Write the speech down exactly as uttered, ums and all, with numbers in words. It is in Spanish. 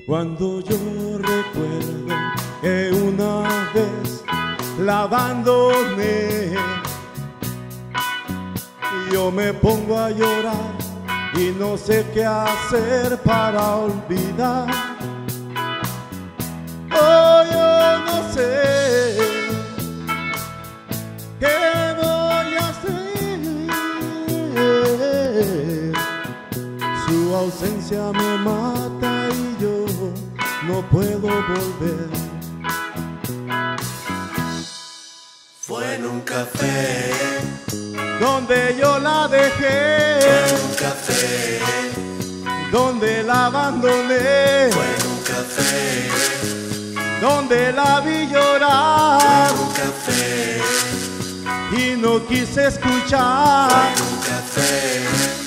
Cuando yo recuerdo que una vez la abandoné, yo me pongo a llorar y no sé qué hacer para olvidar. Oh, yo no sé qué voy a hacer. Su ausencia me mata y yo no puedo volver. Fue en un café donde yo la dejé, fue en un café donde la abandoné, fue en un café donde la vi fue llorar en un café y no quise escuchar. fue en un café